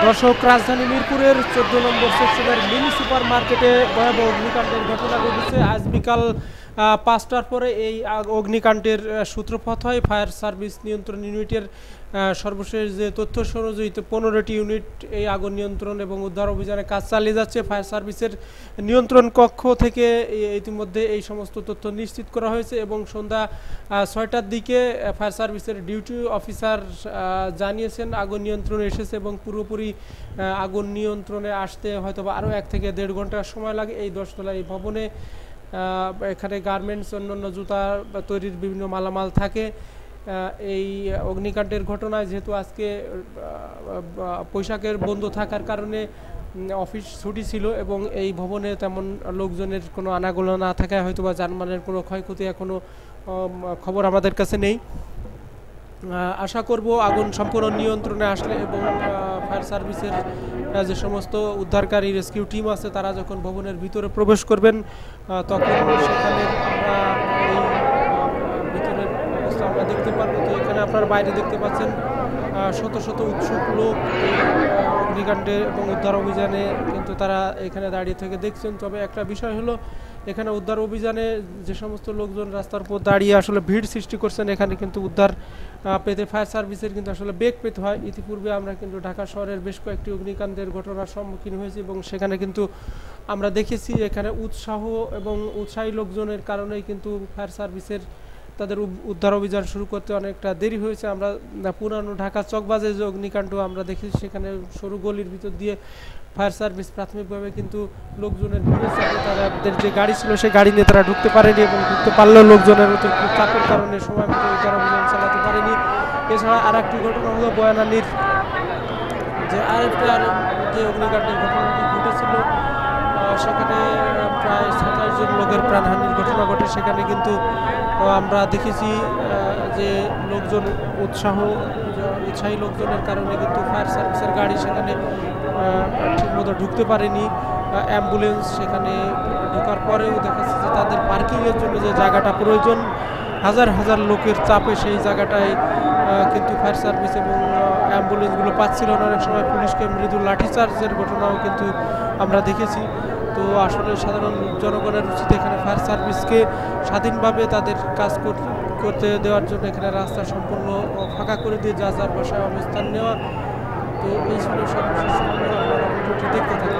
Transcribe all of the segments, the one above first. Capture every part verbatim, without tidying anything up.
দর্শক, রাজধানী মিরপুরের চোদ্দ নম্বর সেকশনের মিনি সুপার মার্কেটে ভয়াবহ অগ্নিকাণ্ডের ঘটনা ঘটেছে। আজ বিকাল পাঁচটার পরে এই অগ্নিকাণ্ডের সূত্রপাত হয়। ফায়ার সার্ভিস নিয়ন্ত্রণ ইউনিটের সর্বশেষ যে তথ্য অনুযায়ী পনেরোটি ইউনিট এই আগুন নিয়ন্ত্রণ এবং উদ্ধার অভিযানে কাজ চালিয়ে যাচ্ছে। ফায়ার সার্ভিসের নিয়ন্ত্রণ কক্ষ থেকে ইতিমধ্যে এই সমস্ত তথ্য নিশ্চিত করা হয়েছে এবং সন্ধ্যা ছয়টার দিকে ফায়ার সার্ভিসের ডিউটি অফিসার জানিয়েছেন আগুন নিয়ন্ত্রণে এসেছে এবং পুরোপুরি আগুন নিয়ন্ত্রণে আসতে হয়তো বা আরও এক থেকে দেড় ঘন্টা সময় লাগে। এই দশতলা এই ভবনে এখানে গার্মেন্টস, অন্যান্য জুতা তৈরির বিভিন্ন মালামাল থাকে। এই অগ্নিকাণ্ডের ঘটনায় যেহেতু আজকে বৈশাখের বন্ধ থাকার কারণে অফিস ছুটি ছিল এবং এই ভবনে তেমন লোকজনের কোনো আনাগোনা না থাকায় হয়তো বা যানবাহনের কোনো ক্ষয়ক্ষতি এখনও খবর আমাদের কাছে নেই। আশা করব আগুন সম্পূর্ণ নিয়ন্ত্রণে আসলে এবং ফায়ার সার্ভিসের যে সমস্ত উদ্ধারকারী রেস্কিউ টিম আছে তারা যখন ভবনের ভিতরে প্রবেশ করবেন তখন সেখানে আমরা এই ভিতরের অবস্থা আমরা দেখতে পারবো। তো এখানে আপনারা বাইরে দেখতে পাচ্ছেন শত শত উৎসুক লোক এই অগ্নিকাণ্ডে এবং উদ্ধার অভিযানে কিন্তু তারা এখানে দাঁড়িয়ে থেকে দেখছেন। তবে একটা বিষয় হলো, এখানে উদ্ধার অভিযানে যে সমস্ত লোকজন রাস্তার উপর দাঁড়িয়ে আসলে ভিড় সৃষ্টি করছেন, এখানে কিন্তু উদ্ধার পেতে ফায়ার সার্ভিসের কিন্তু আসলে বেগ পেতে হয়। ইতিপূর্বে আমরা কিন্তু ঢাকা শহরের বেশ কয়েকটি অগ্নিকাণ্ডের ঘটনার সম্মুখীন হয়েছি এবং সেখানে কিন্তু আমরা দেখেছি এখানে উৎসাহ এবং উৎসাহী লোকজনের কারণেই কিন্তু ফায়ার সার্ভিসের তাদের উদ্ধার অভিযান শুরু করতে অনেকটা দেরি হয়েছে। আমরা পুরানো ঢাকা চকবাজে যে অগ্নিকাণ্ড আমরা দেখেছি, সেখানে সরু গলির ভিতর দিয়ে ফায়ার সার্ভিস প্রাথমিকভাবে কিন্তু লোকজনের ভিড়ের সাথে তাদের যে গাড়ি ছিল সেই গাড়ি নিয়ে তারা ঢুকতে পারেনি এবং ঢুকতে পারলেও লোকজনের অতিরিক্ত চাপের কারণে সময় মতো উদ্ধার অভিযান চালাতে পারেনি। এছাড়া আর একটি ঘটনা হলো বয়ানানীর যে আরেকটা যে অগ্নিকাণ্ডের ঘটনাটি ঘটেছিল, সেখানে প্রায় সাতাশ জন লোকের প্রাণহানির ঘটনা ঘটে। সেখানে কিন্তু আমরা দেখেছি যে লোকজন উৎসাহ উৎসাহী লোকজনের কারণে কিন্তু ফায়ার সার্ভিসের গাড়ি সেখানে ঠিকমতো ঢুকতে পারেনি। অ্যাম্বুলেন্স সেখানে ঢোকার পরেও দেখা যাচ্ছে যে তাদের পার্কিংয়ের জন্য যে জায়গাটা প্রয়োজন, হাজার হাজার লোকের চাপে সেই জায়গাটায় কিন্তু ফায়ার সার্ভিস এবং অ্যাম্বুলেন্সগুলো পাচ্ছিল না। অনেক সময় পুলিশকে মৃদু লাঠিচার্জের ঘটনাও কিন্তু আমরা দেখেছি। তো আসলে সাধারণ জনগণের উচিত এখানে ফায়ার সার্ভিসকে স্বাধীনভাবে তাদের কাজ করতে দেওয়ার জন্য এখানে রাস্তা সম্পূর্ণ ফাঁকা করে দিয়ে যা যার বাসায় অবস্থান নেওয়া। তো এই ছিল সর্বশেষ আপনারা ভিডিওটি দেখতে থাকুন।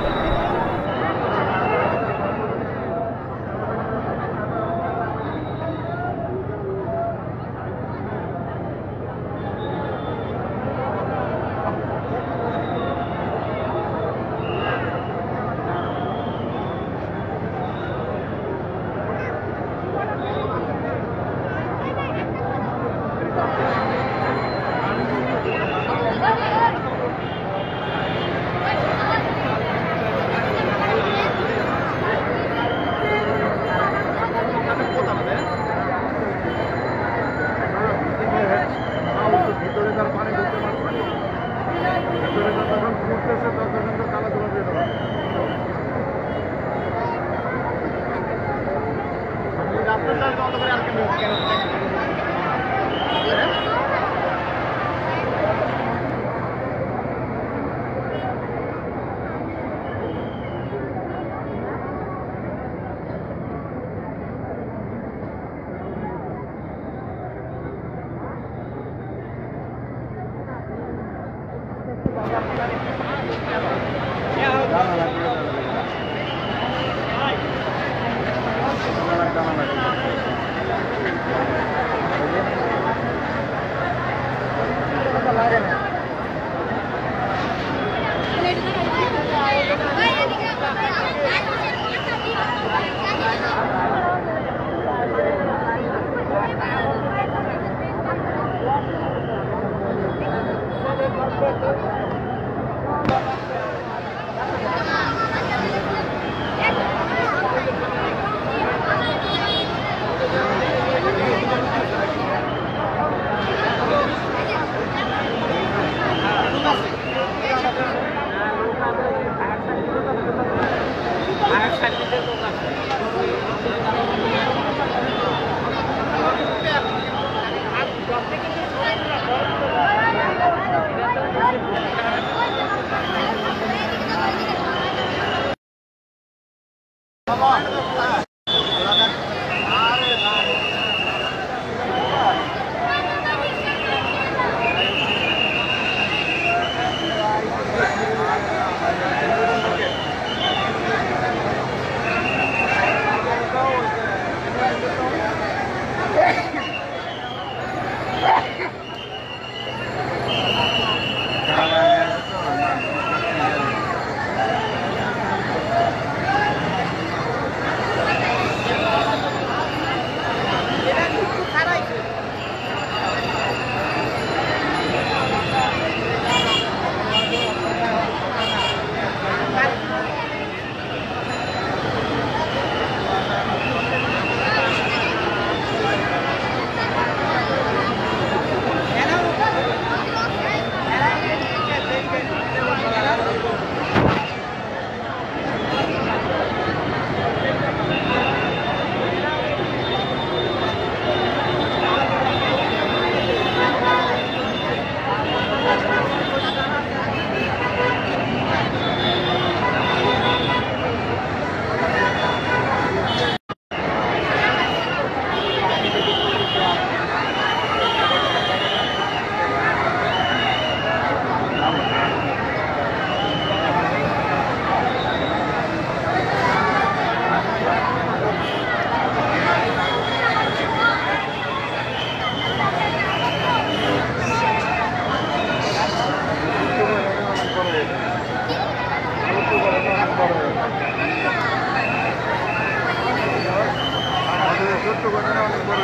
ঘটনা অনেক বড়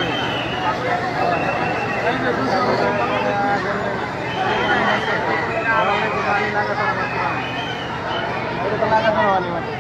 হয়েছে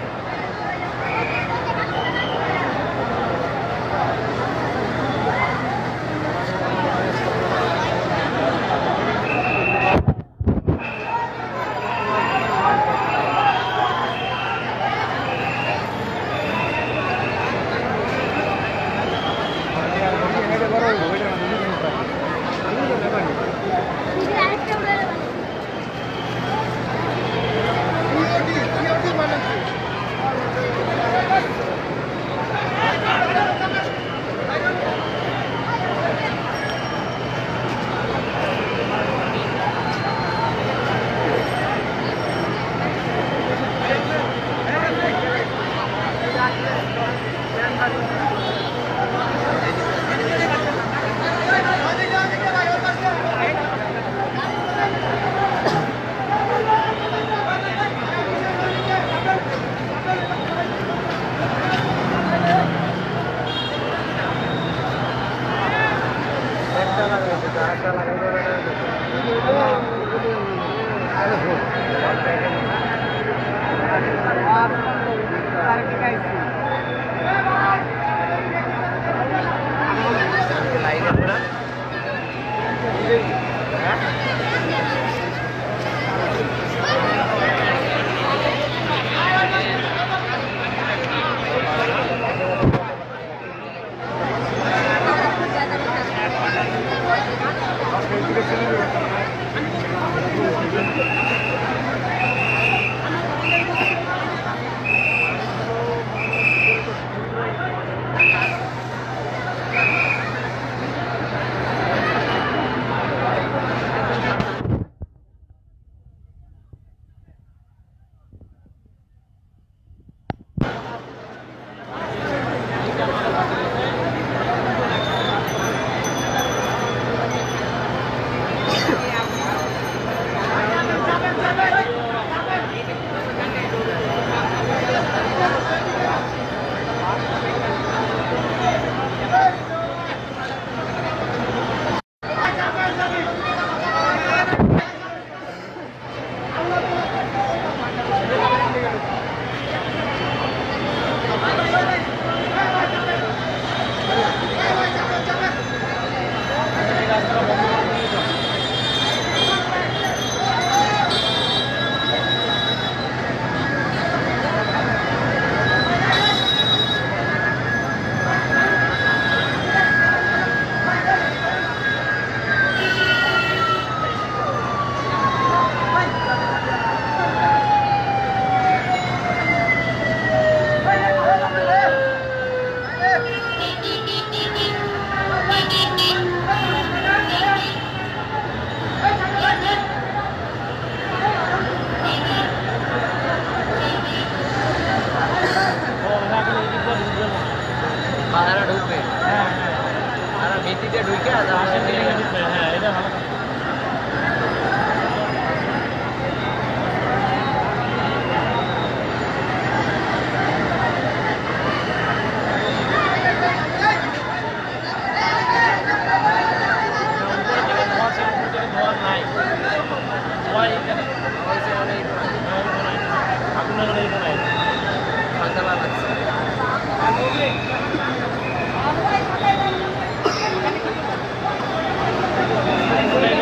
Thank you.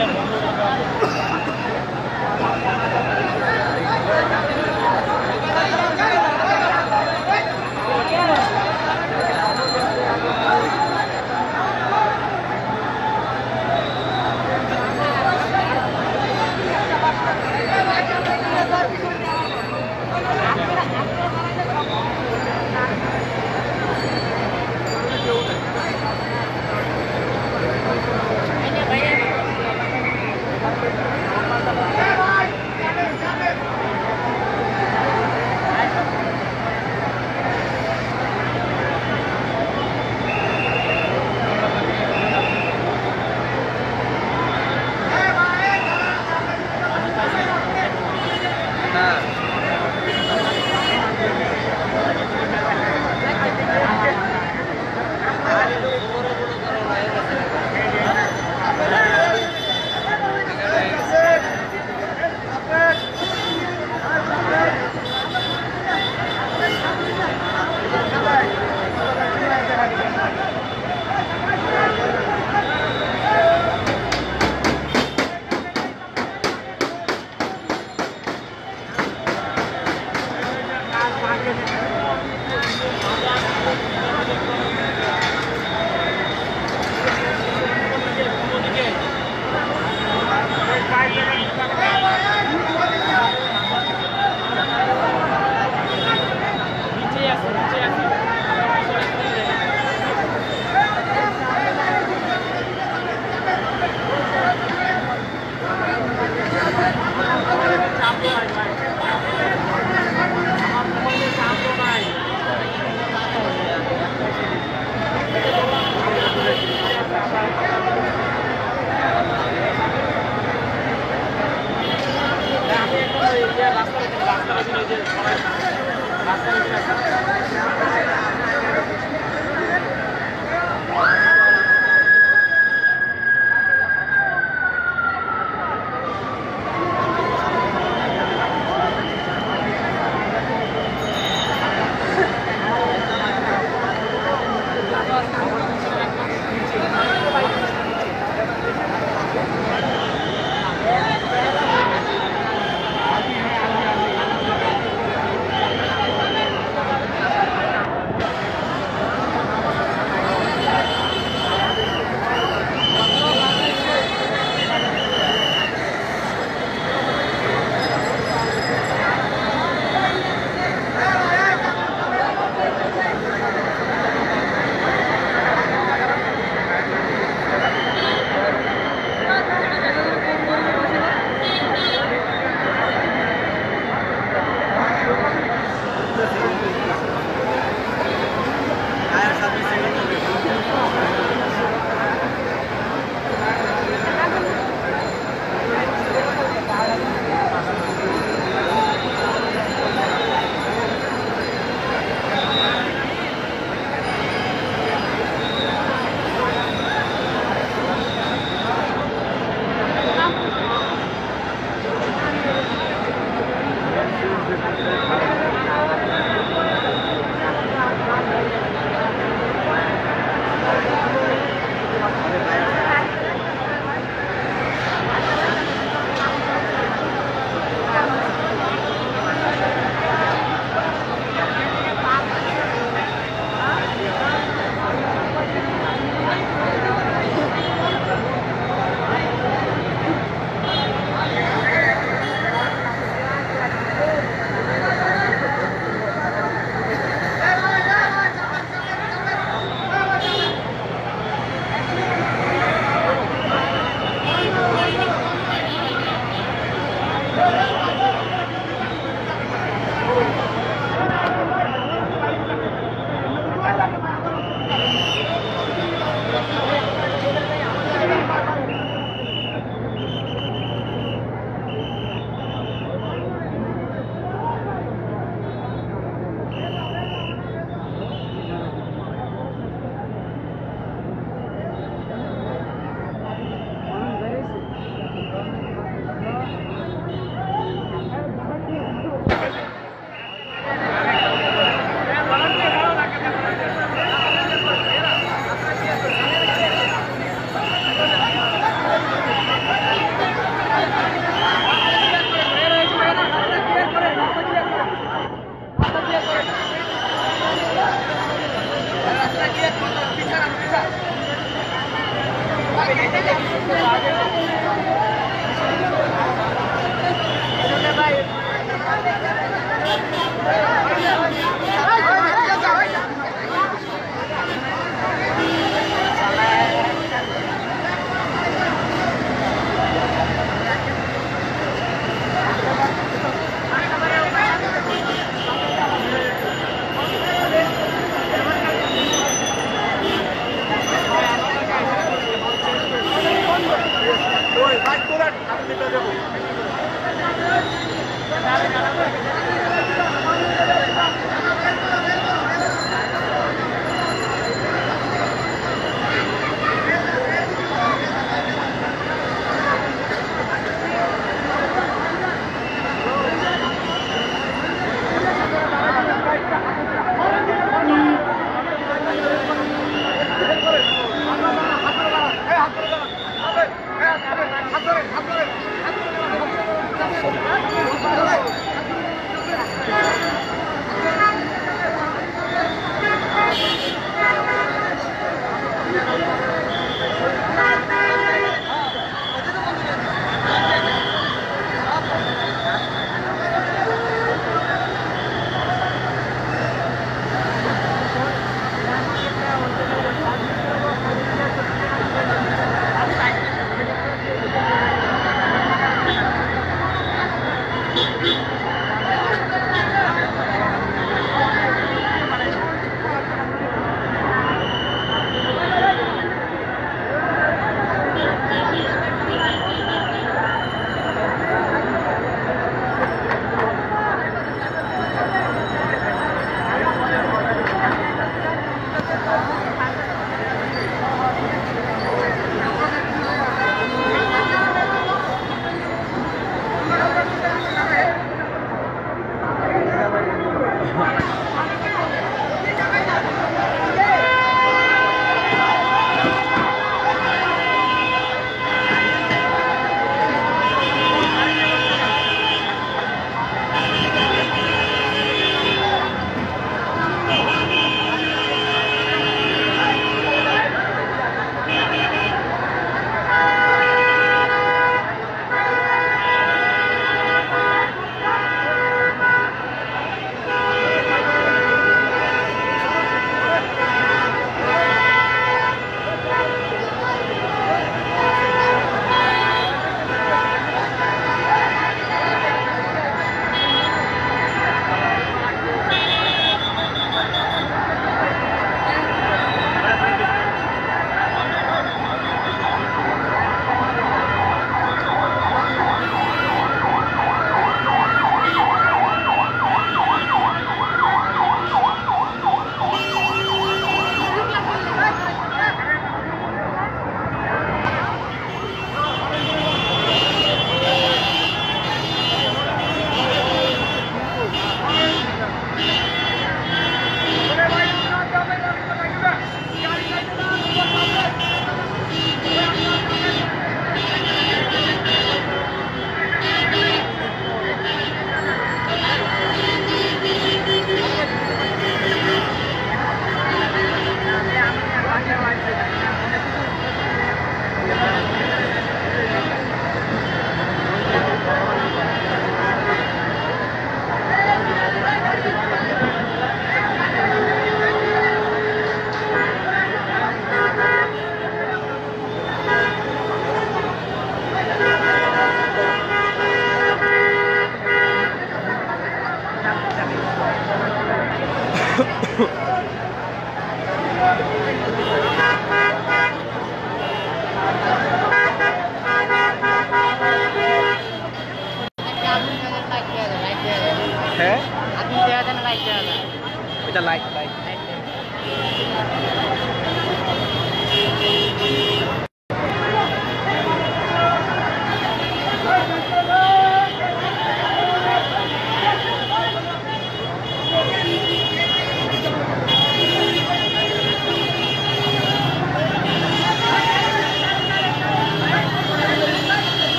হ্যাঁ আপনি দেওয়া দেন লাইট দেওয়া দেন এটা লাইট লাইট লাইট দেন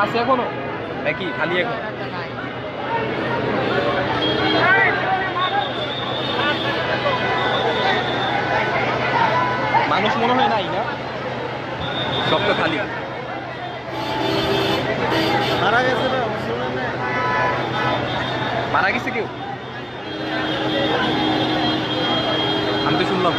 আছে এখনো নাকি খালি এখন? মানুষ মনে হয় নাই না, সব তো খালি। মারা গেছে না? মারা গেছে কেউ? আমি তো শুনলাম।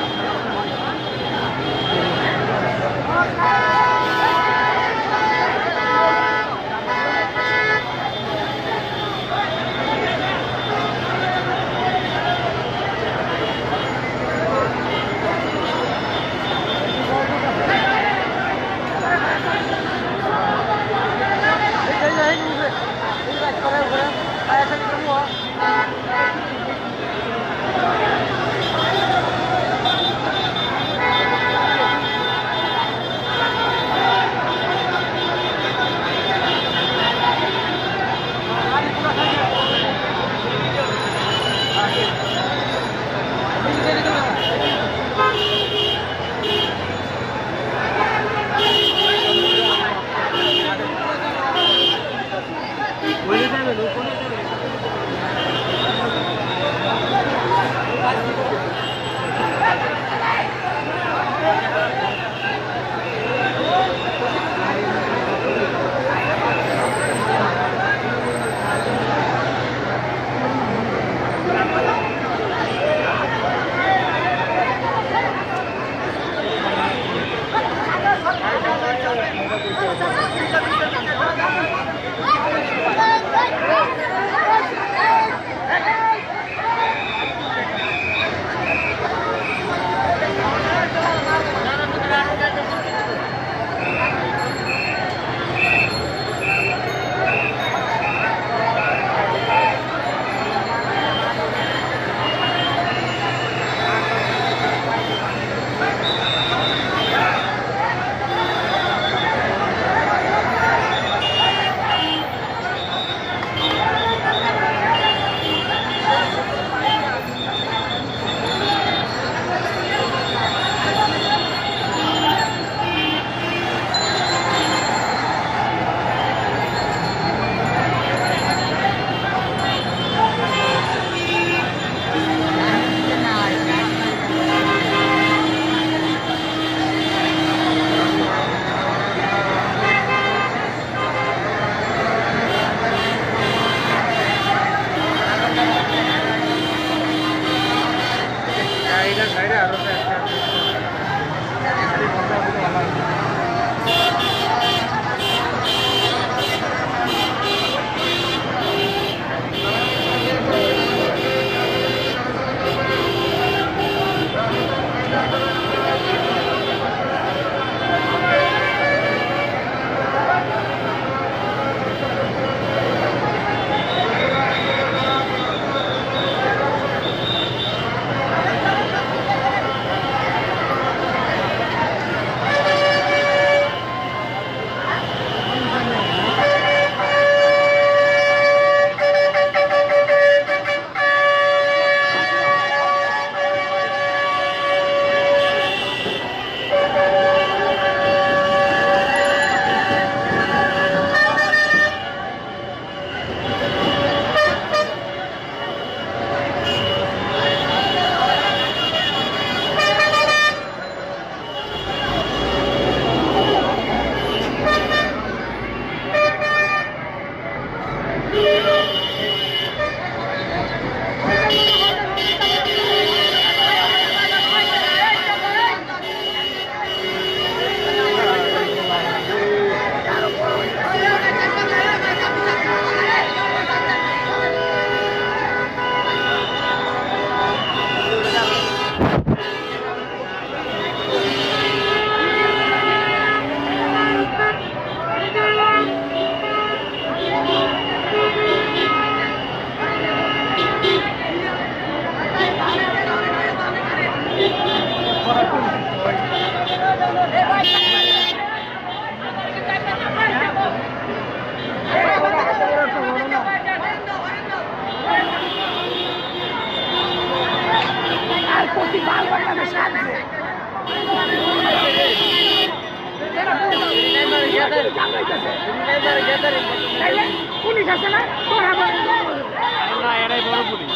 পুলিশ আছে না তোরা না এরাই বড় পুলিশ